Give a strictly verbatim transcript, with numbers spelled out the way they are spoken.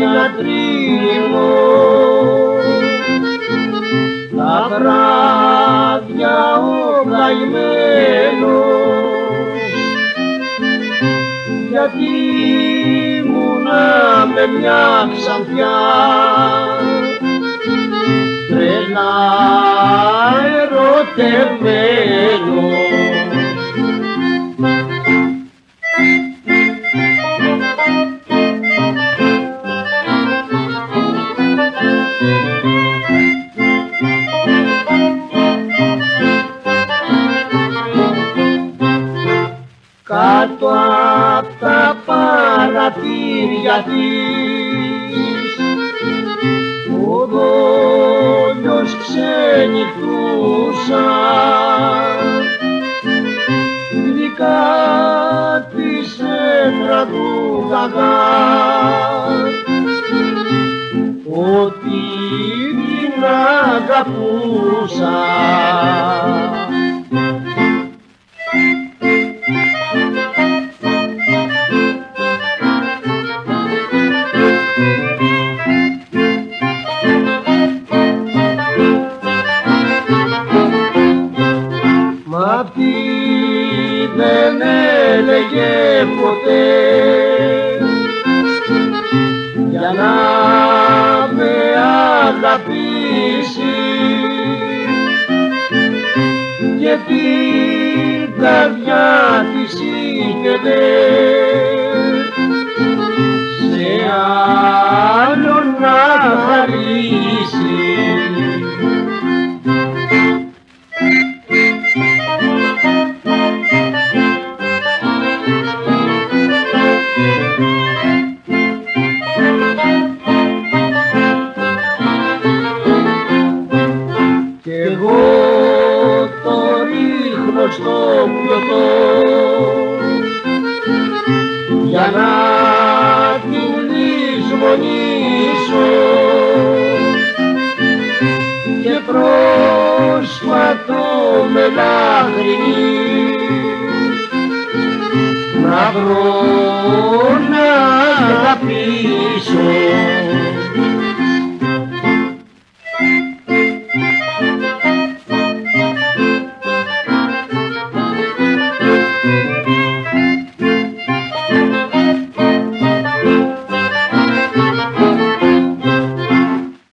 λατρίνω τα βράδια ο καημένος, γιατί ήμουνα με μια ξανθιά τρελά ερωτευμένος. Κάτω απ' τα παρατήρια της ο δόλιος ξενυχτούσα, γλυκά της τραγούδαγα ότι την αγαπούσα. Μ' αυτή δεν έλεγε ποτέ για να με αγαπήσει και την καρδιά της είχε σε άλλον να χαρίσει. Κι εγώ το ρίχνω στο πιωτό για να την λησμονήσω και προσπαθώ με λάχρινη να βρω να αγαπήσω.